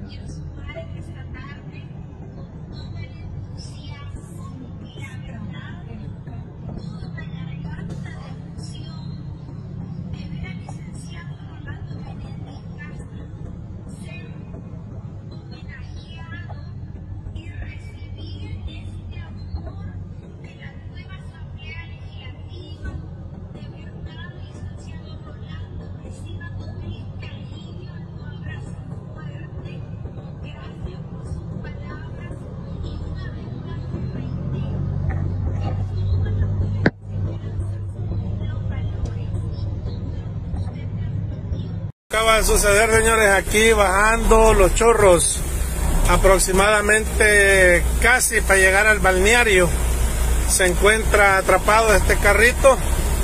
Quiero sumar en esta tarde con todo el entusiasmo y la verdad, toda una garganta de emoción de ver al licenciado Rolando Menéndez Castro ser homenajeado y recibir este amor de la nueva Asamblea Legislativa. De verdad, licenciado Rolando, reciba todo el cariño, un abrazo fuerte. Gracias por sus palabras y una vez más les reitero que todas las buenas enseñanzas, los valores y todo lo que usted me ha repetido. Acaba de suceder, señores, aquí bajando Los Chorros, aproximadamente casi para llegar al balneario, se encuentra atrapado este carrito.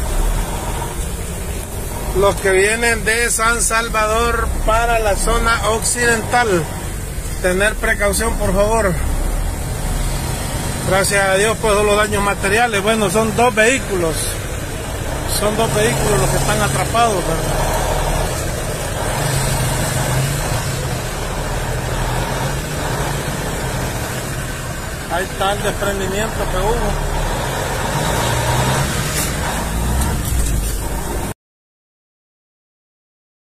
Los que vienen de San Salvador para la zona occidental, tener precaución, por favor. Gracias a Dios, pues los daños materiales, bueno, son dos vehículos los que están atrapados, ¿verdad? Ahí está el desprendimiento que hubo.